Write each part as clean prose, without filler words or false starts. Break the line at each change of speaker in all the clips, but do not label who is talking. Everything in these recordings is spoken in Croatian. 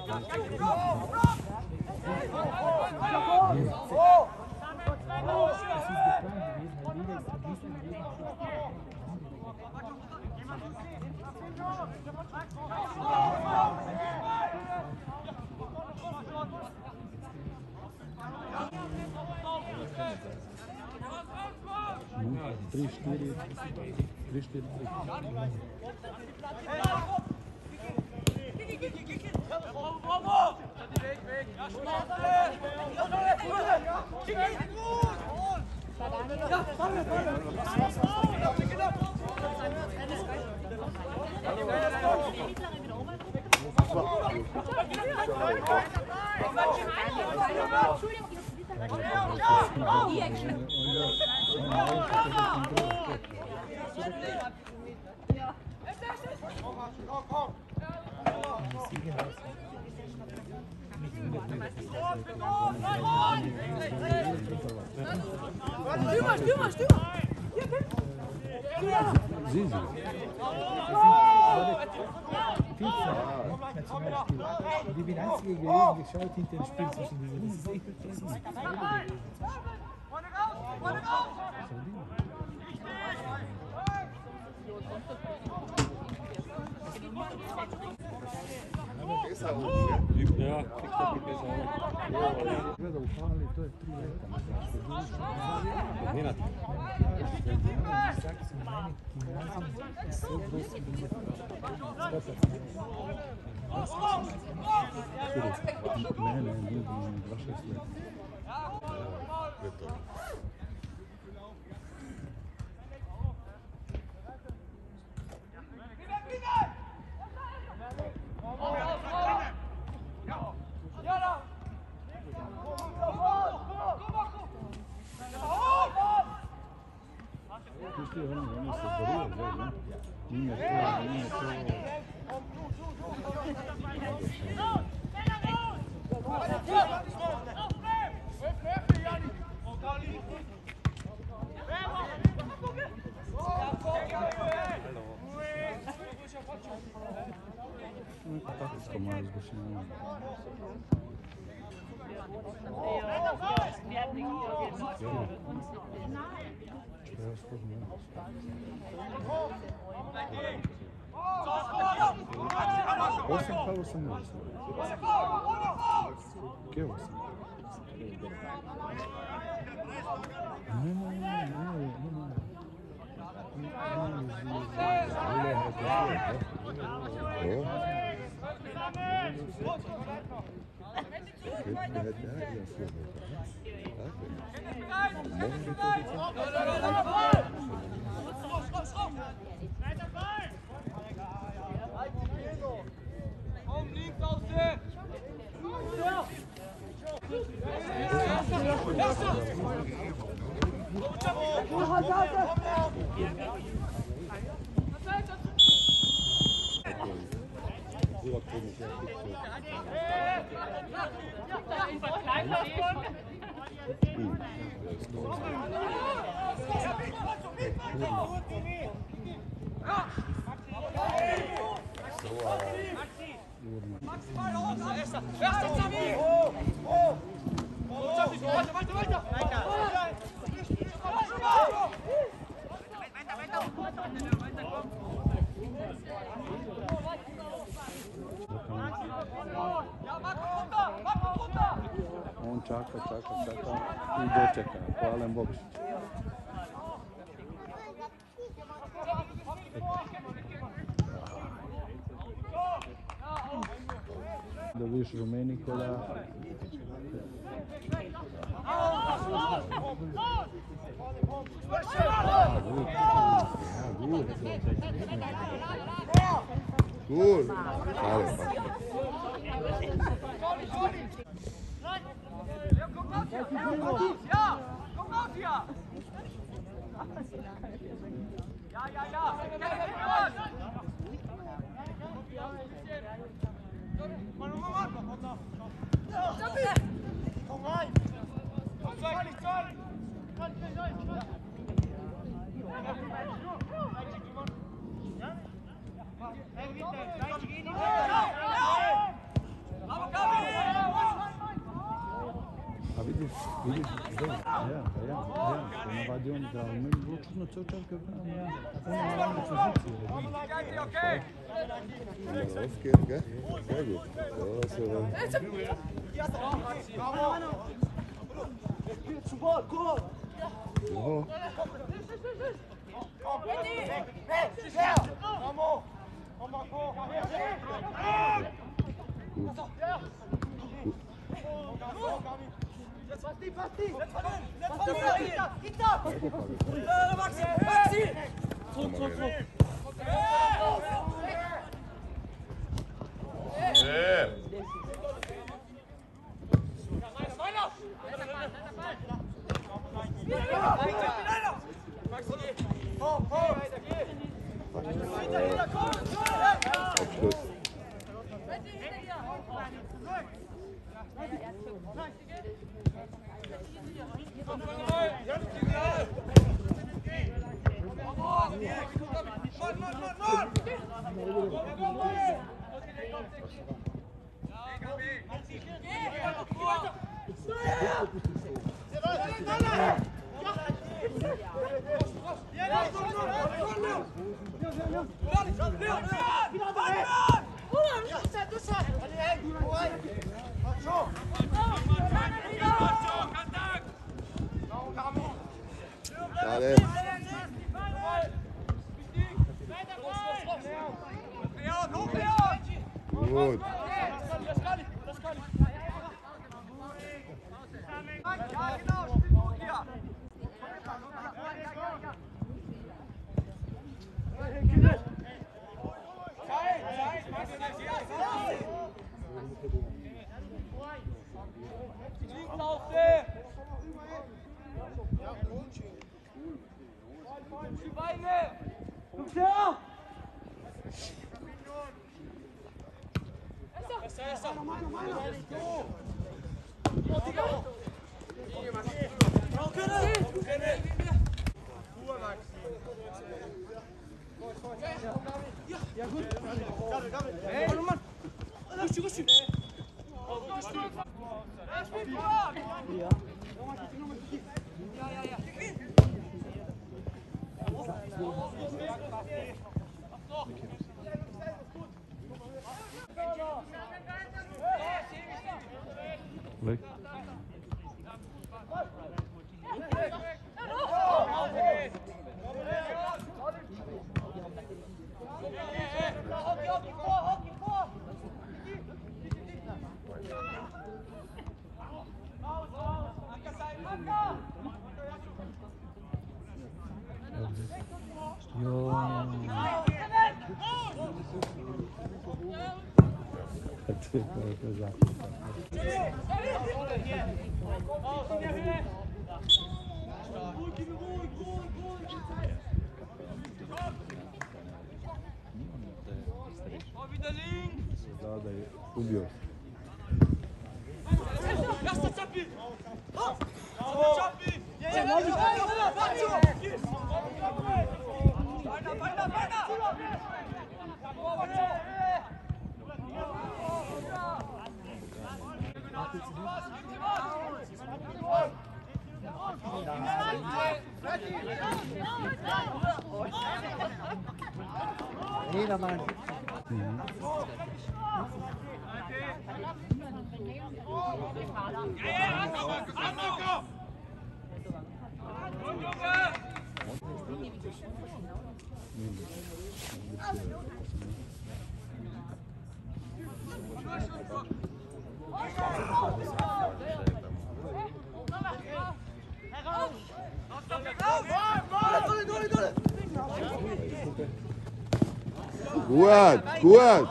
Ich bin einzige gewesen, geschaut hinter dem Spiel zwischen diesen. Das ist echt
Ja, kriegt er besser.
Gledao u hali, to je 3 leta.
Nenad.
Saksom, meni, gimnazijom, sve grosi bili. Ne, nije 26 leta. Osam palo sam ne znam. Kevo sam. On čaka i dočeka. Hvala Bogšić. Da vidiš rumeni kola.
Cool. Vale,
Vidiš, navadi on da on vrlo čudno ceo čas ga brani, ja. On je na ranoj poziciji.
Rausgehen, gell? Sehr gut. Ja, so dann. Gut.
Leuk. Da je ubio.
Niedermann.
Gut, gut.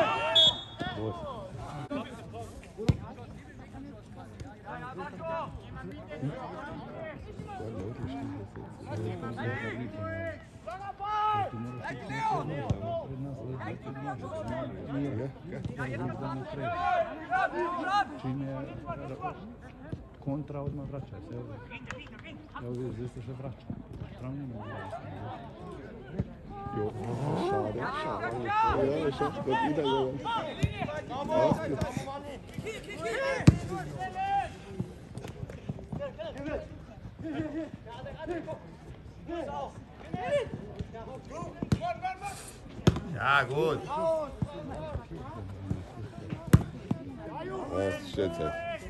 Čim je kontra odmah vraća se. Evo vidiš, isto se vraća. Pravno ima
Jo, schade, schade. Ja, ich hab das wieder gewonnen. Ja, gut. Das ist jetzt.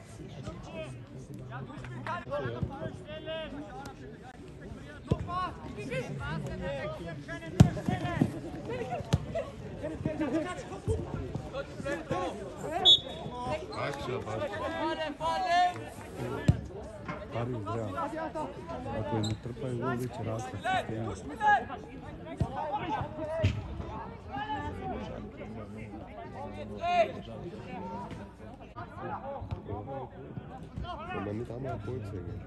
Pari zdravo. Ako je ne trpaju gol, bit će raskaz.
Man nicht einmal Bolzhänge.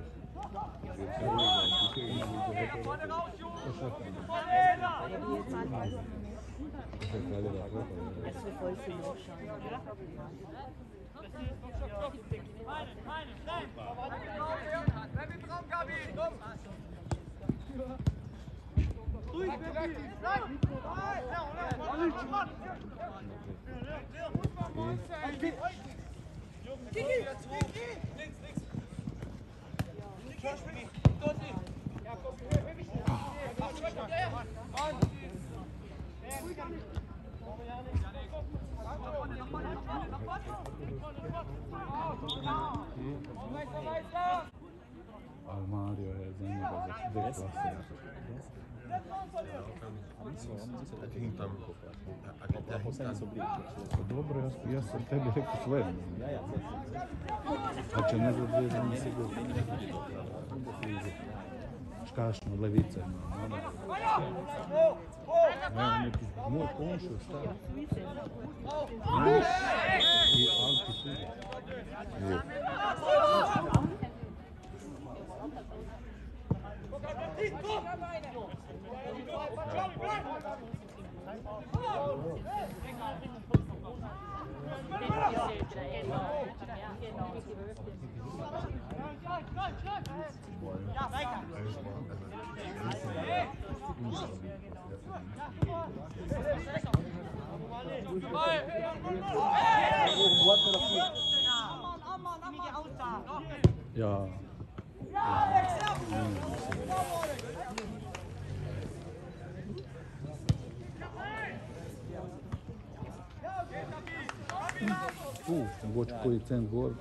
Ali Mario je za njega deklasira. Dobro, ja sam tebi rekao sve. Znači ne za dvije dana sigurno. Škašno, levice. Ne, neki moj komšo, šta? I Alki Suda. Ja. Mogoče koji cent gor.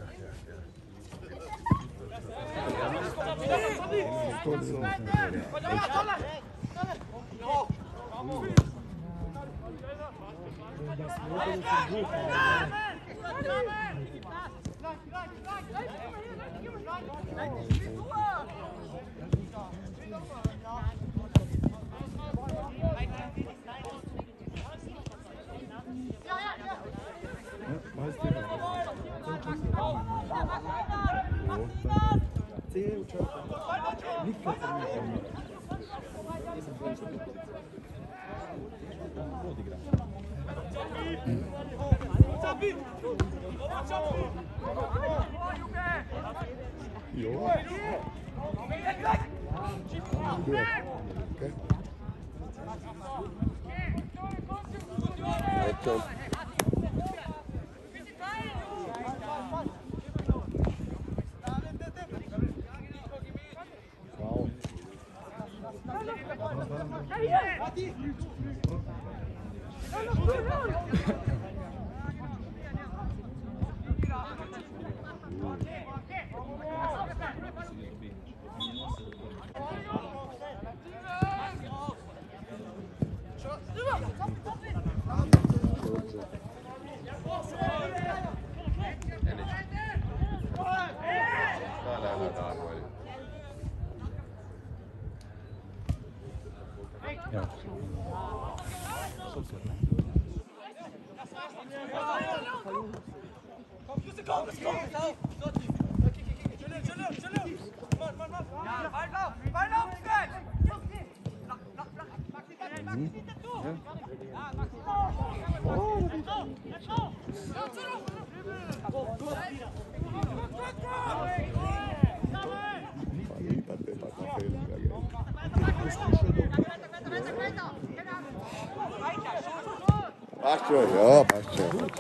Passt schon, ja, passt schon.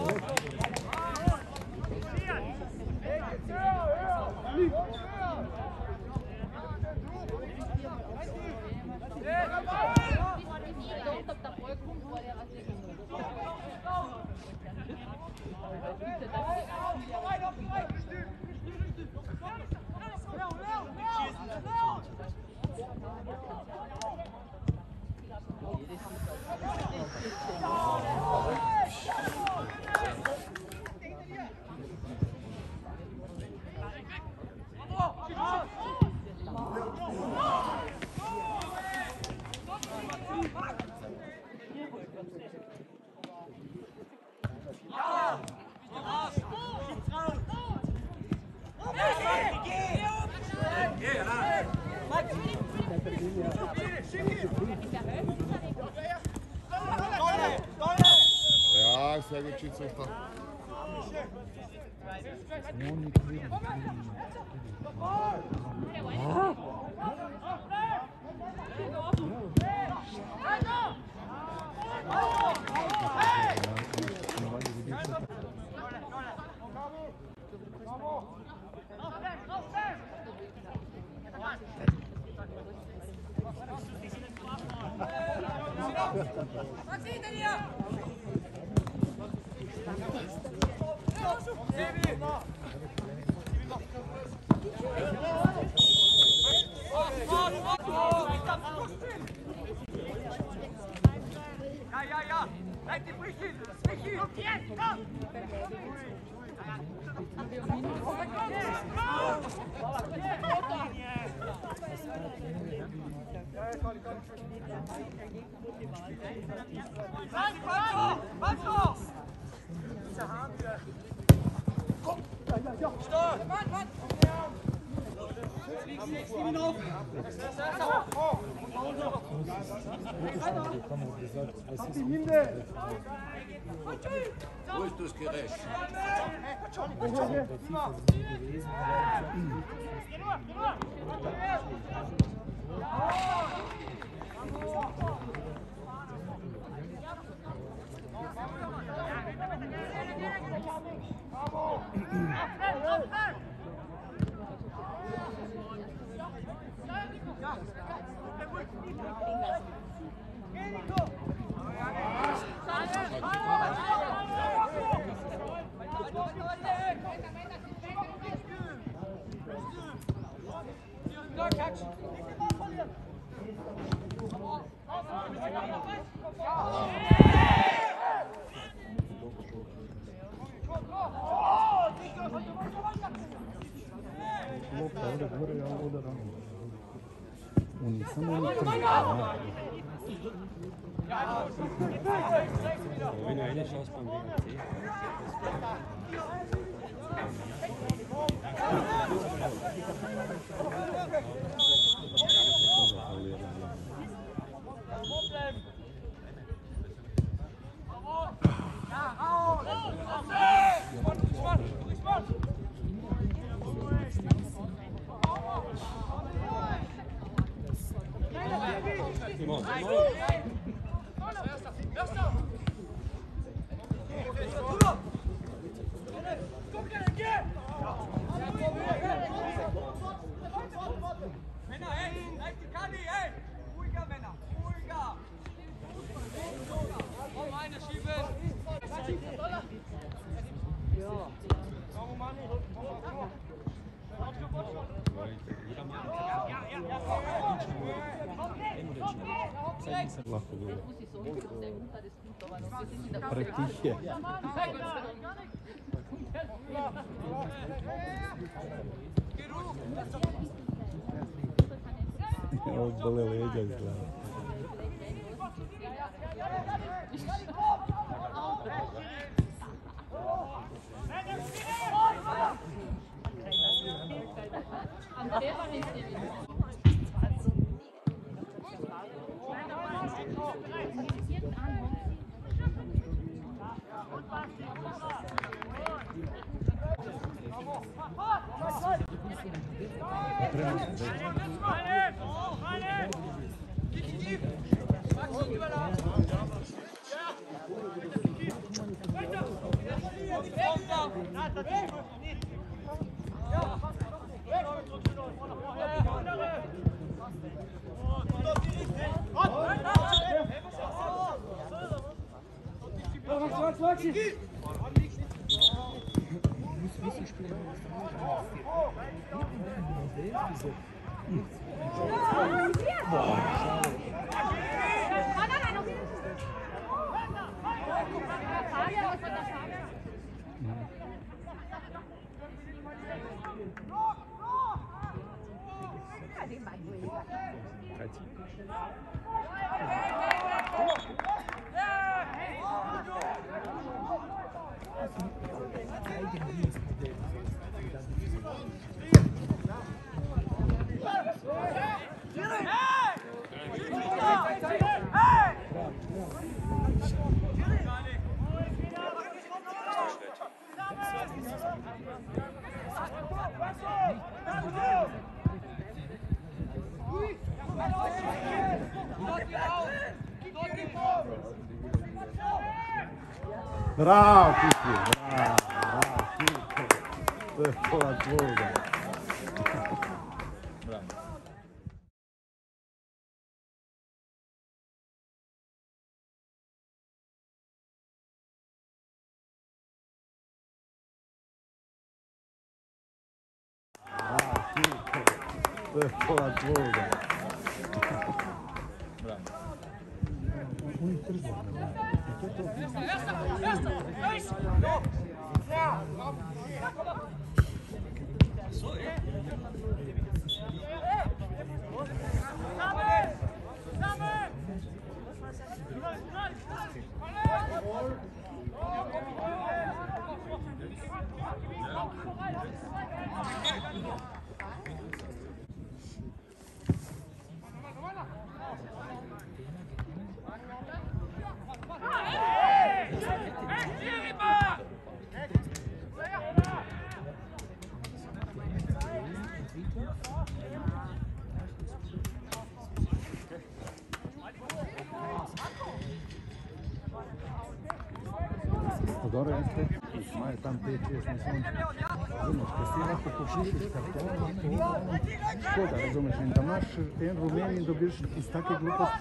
Ja, sehr gut, Schiedsrichter.
Ja. Bleib die Brüche. Jetzt, komm.
Wo ist das Gerät?
Und ich sage mal,
Wenn du eine schaust beim WC.
Männer, hey, bleib die Kali, hey! Ruhiger, Männer, ruhiger! Komm, eine schieben!
lahko bilo. Pretihje. Evo bole leđa izgleda.
Hey!
Bravo, Kiki, bravo, Kiki. To je pola tvoga. Bravo, Kiki. To je pola tvoga. On je trzo, ne? To je to. Dobro jeste, imajo tam 5-6 mesončkov. Razumeš, ko si lahko pošiljš karton, škoda, razumeš, in da imaš en rumen in dobiš iz take gluposti.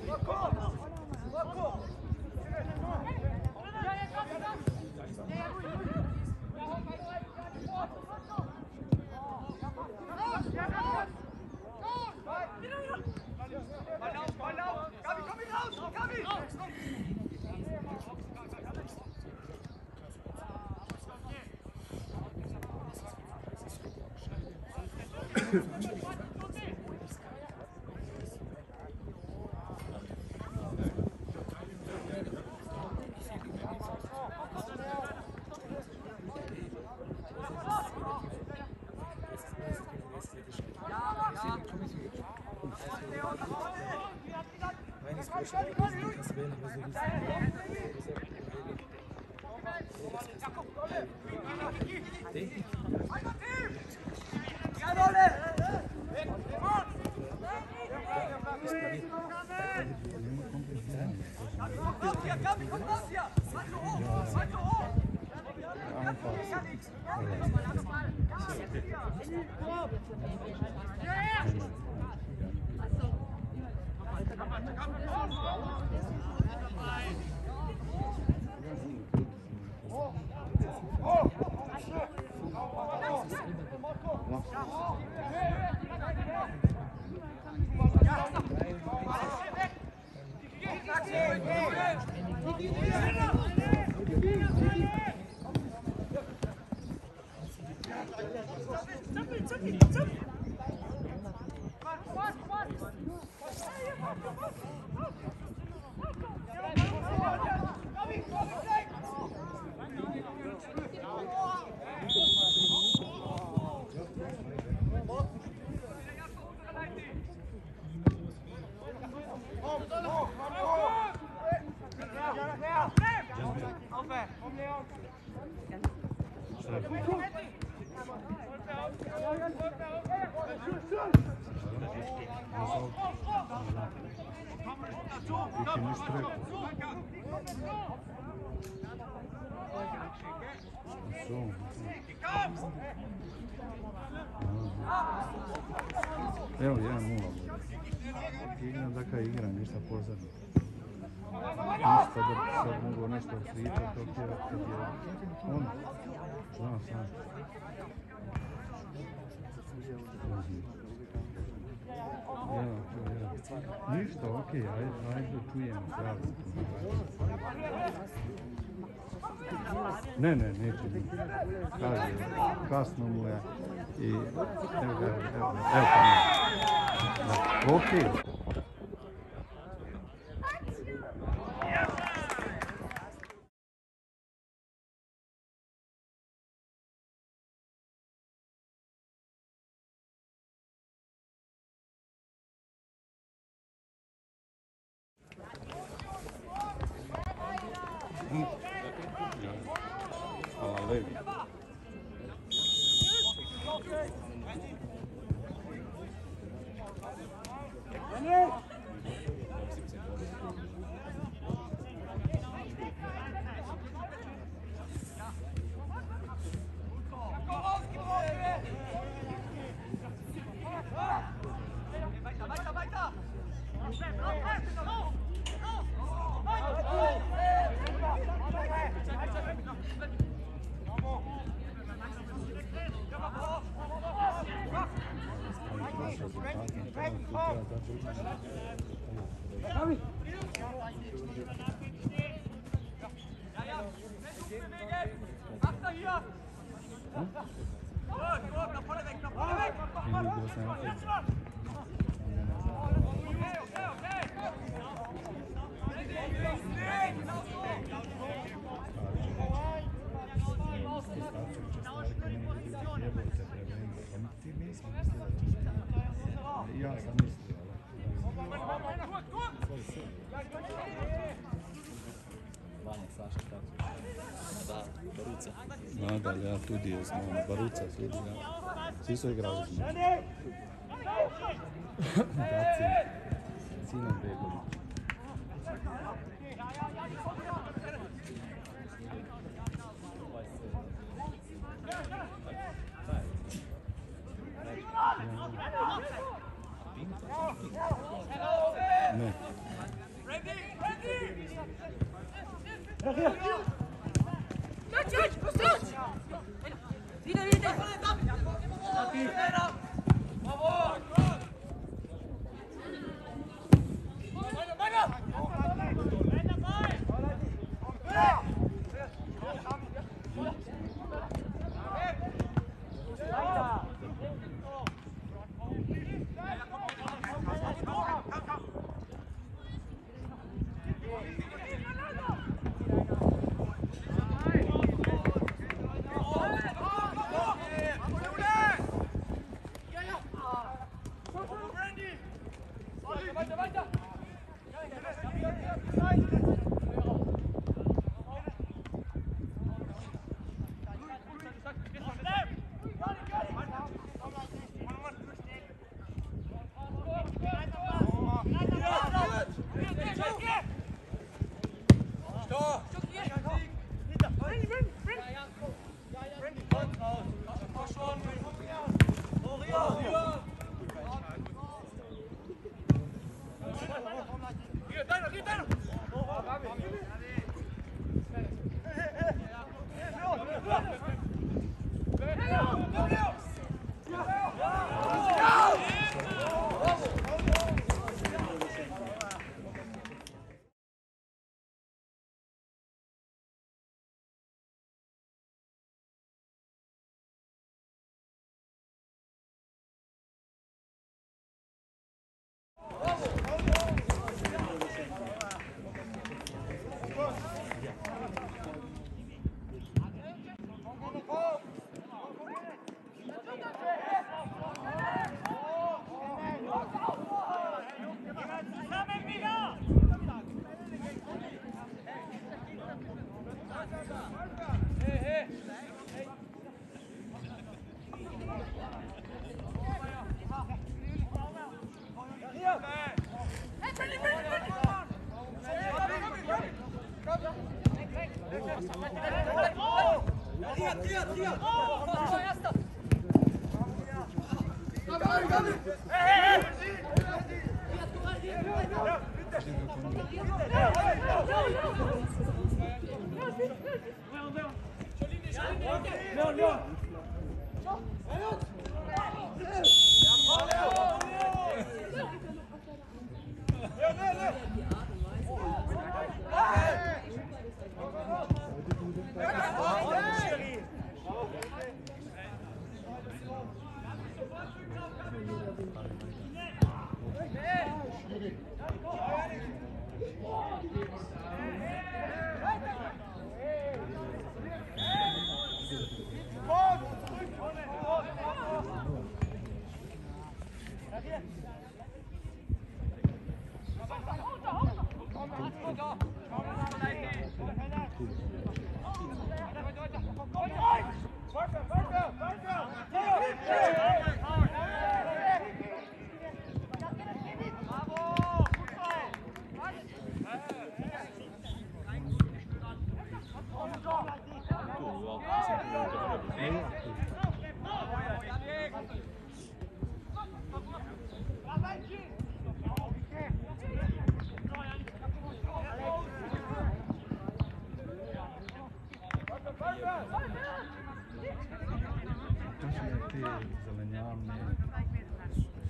Evo, 1-0. Igram taka igra, ništa posebno. Ništa da sad mogu nešto pričati, kad je on. Znam sam. Ništa, okej, ajde čujemo pravo. Ne, neće biti. Kaže, kasno mu je i evo tamo. Okej. Hvala lepo.
Achter hier! Gut, nach vorne weg, nach vorne weg! Okay.
Ja sam mislio.
Vanja, Saša, kako? Da, Baruca.
Nadalje, ja tudi je znao, Baruca tudi, ja. Svi su igrali s njim. Da, Cinan Begović. Ne.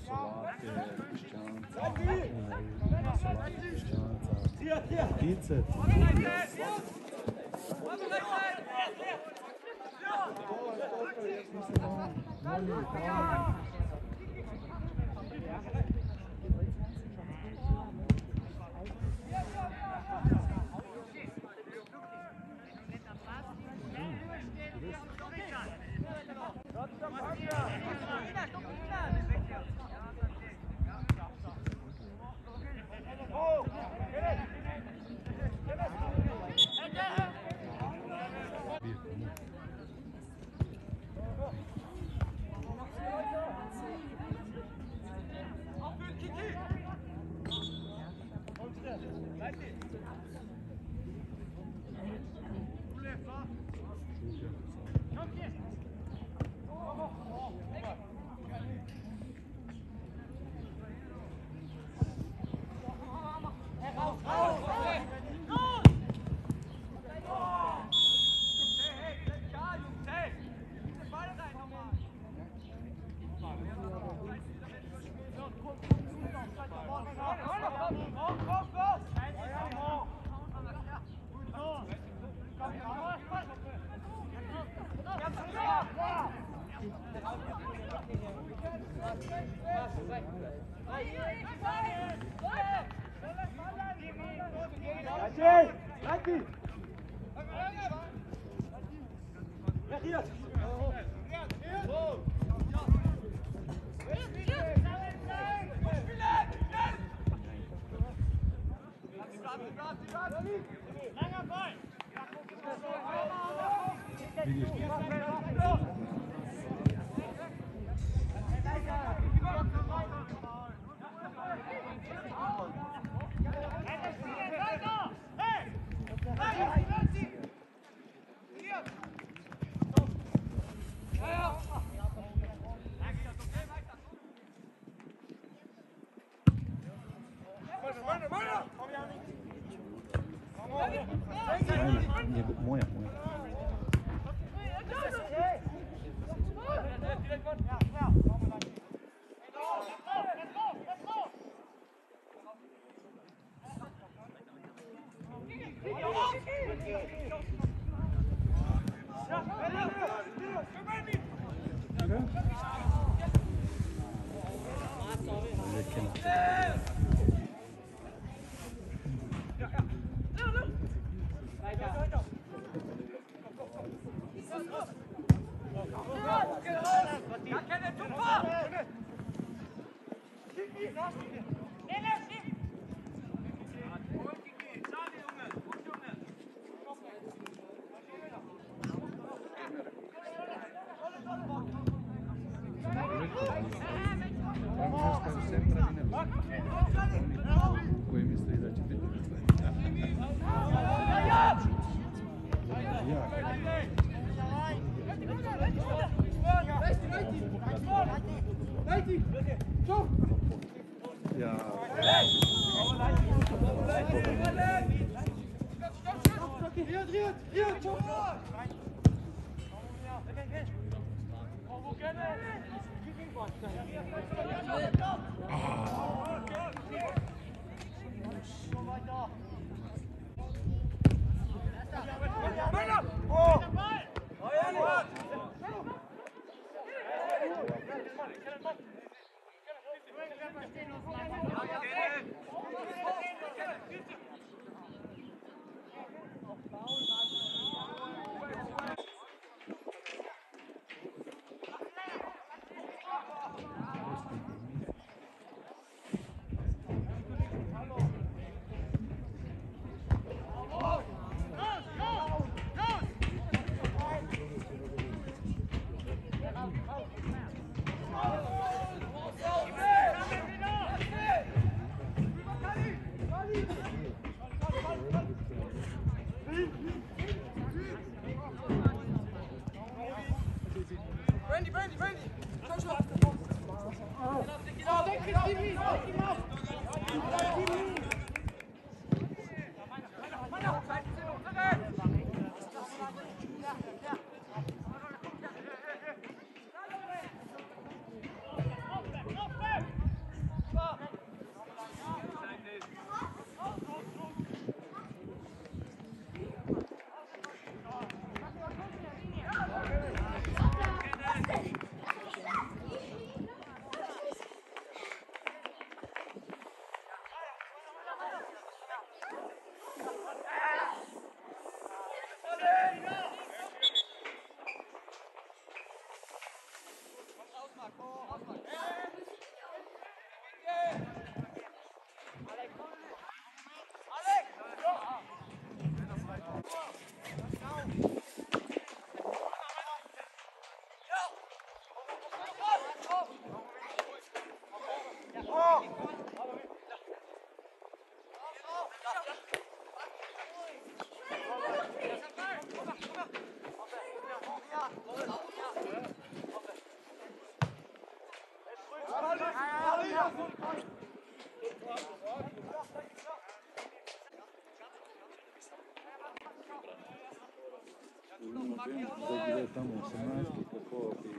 solate, pišćanca, solate, pišćanca, ptice. Moja. Koji misli da će biti Tamo 18, kako bi...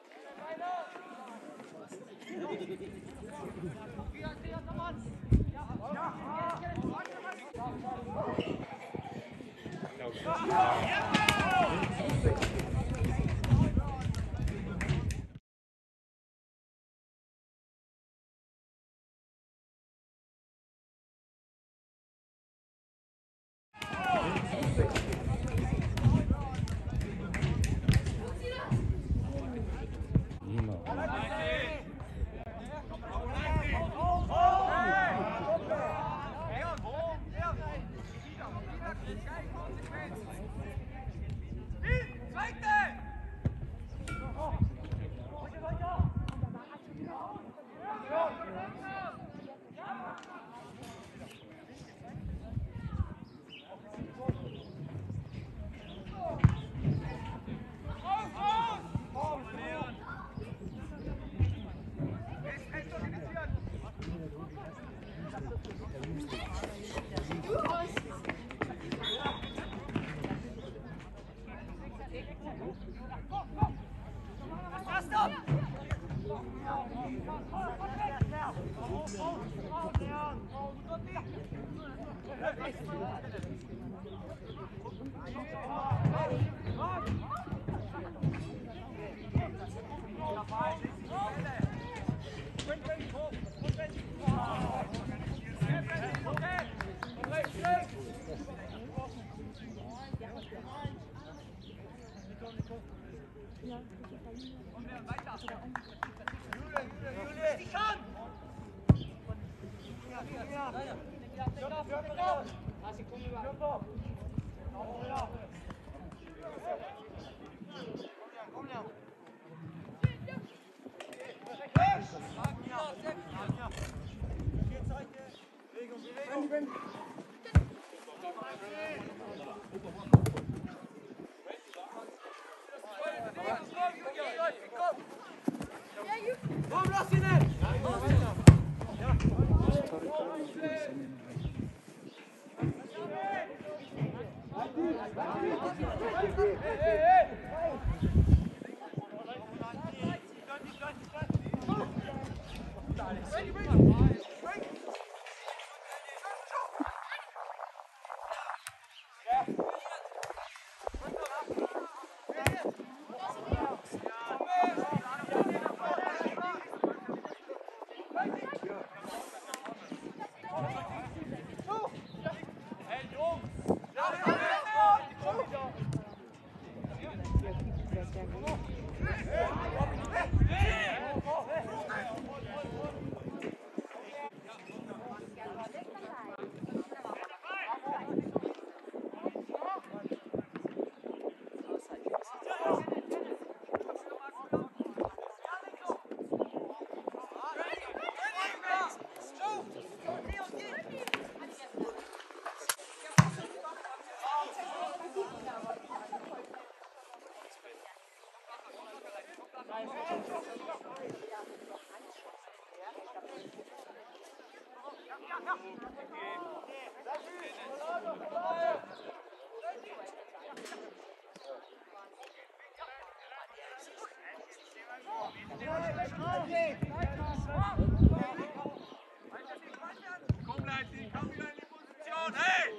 Komm, Leipzig, komm wieder in die Position, hey!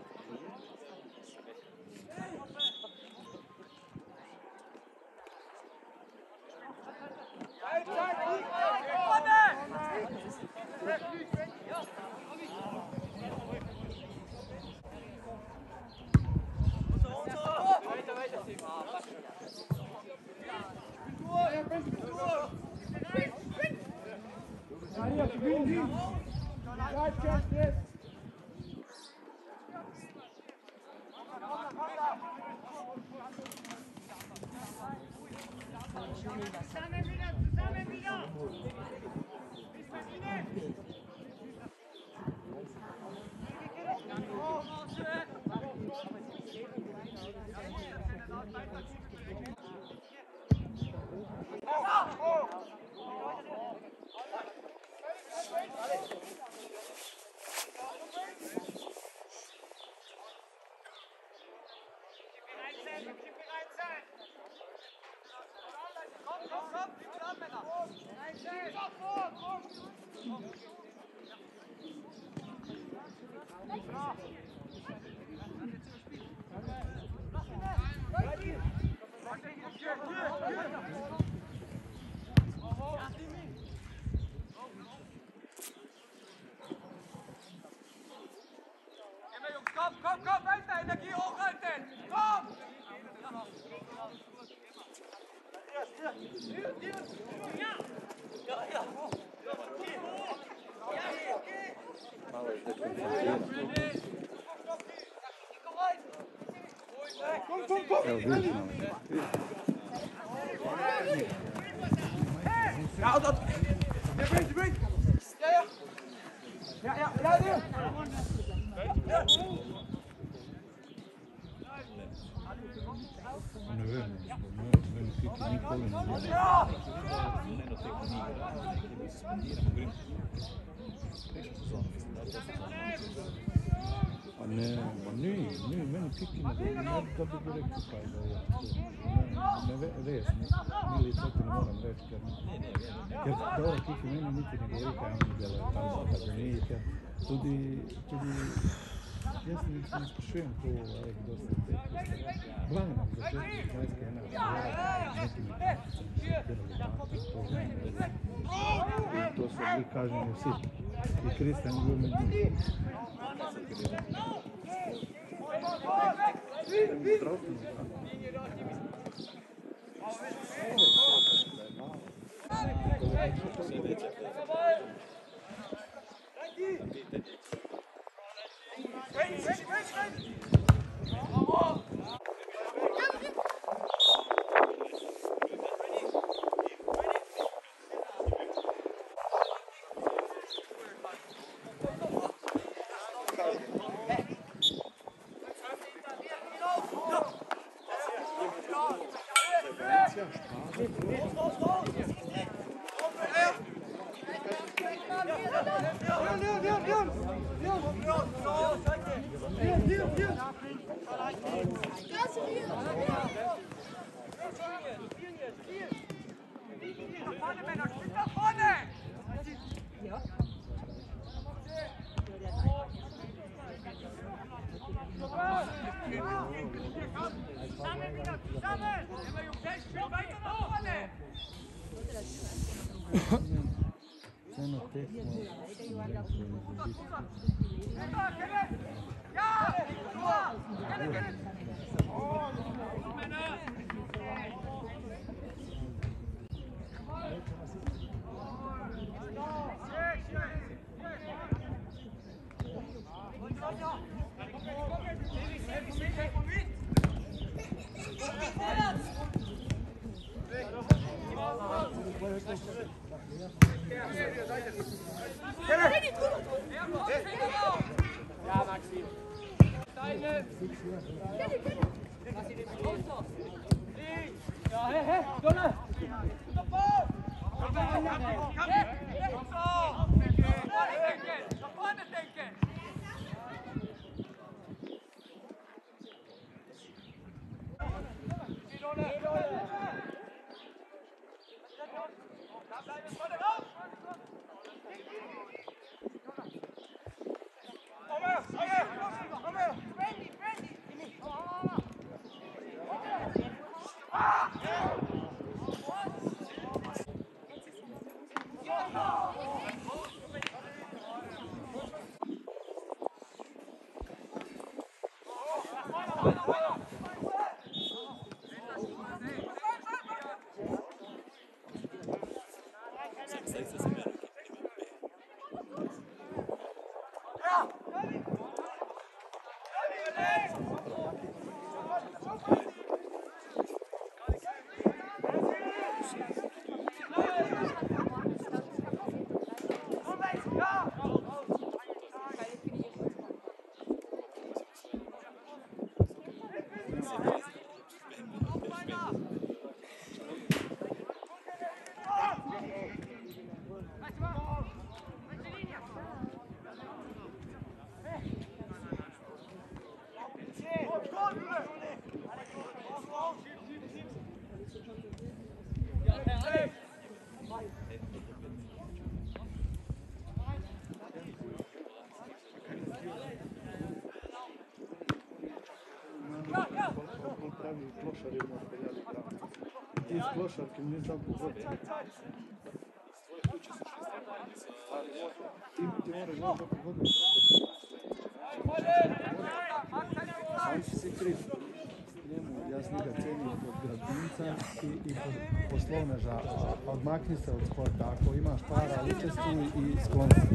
Zusammen wieder! Bis bei Ihnen! Komm, komm, komm, weiter, Energie hochhalten! Komm!
Evo, vidiš malo.
Ja, dat! Breng! Ja!
Ne vem, meni Kiki nikoli ne vidi.
Meno teko ni igra, je bil suspendiran, govorim. Prejšnjo sezono, mislim, da je to sezono.
Pa ne, meni Kiki ne vidi, ne da bi rekao kaj da je. Res, ni licete ne moram reći, ker dobro Kiki meni niti ne govori kaj oni delajo tam v akademiji, ker tudi jaz ne sprašujem to, kdo se te. Glavno na začetku 21. nekimi in to so bili kaženi vsi. I Kristjan je bil med njimi. Eno tekmo
Ja, Maxi. Deine. Ja, hey, Donne. Nach vorne denken. Kom her!
košari u materijali igramo. Ti iz košarke mi nisam pogodio. Ti moraš gledati kako godinu sam si kriv. Njemu ja sam ga cijenim kod gradbinca i poslovneža. Odmakni se od sporta. Ako imaš para, učestvuj i skloni se.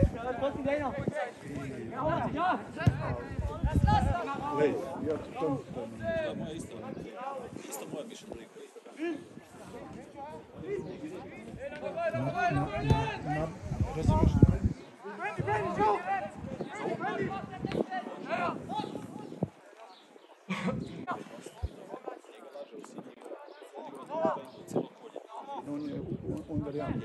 Lej, ja ti to
Da, moja isto moja više toliko.
Razumiješ? On je underjan.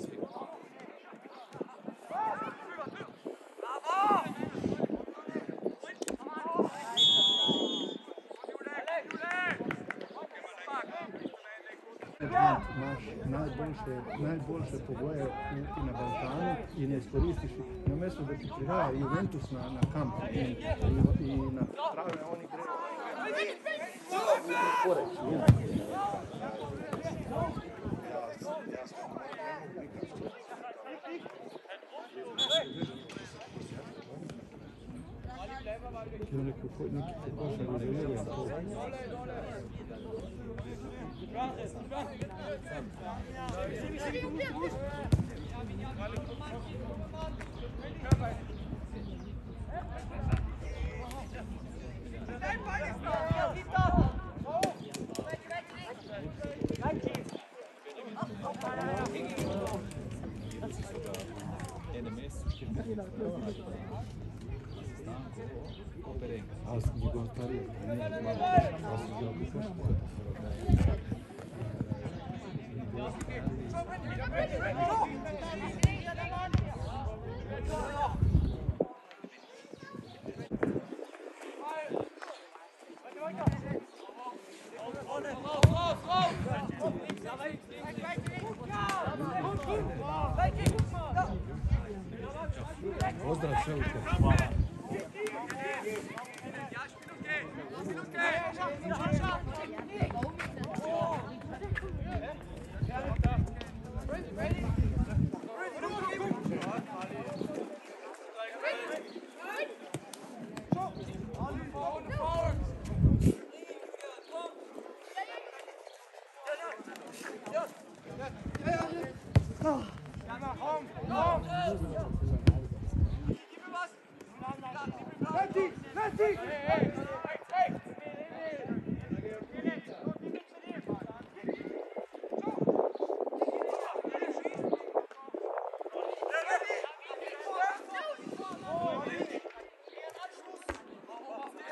Najboljše pogoje i na Balkanu i ne iskoristiš na mjestu da ti prihaja Juventus na kamp i na trave oni Pozdrav Šelko. Hvala.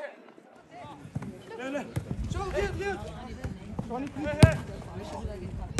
Schon, geht!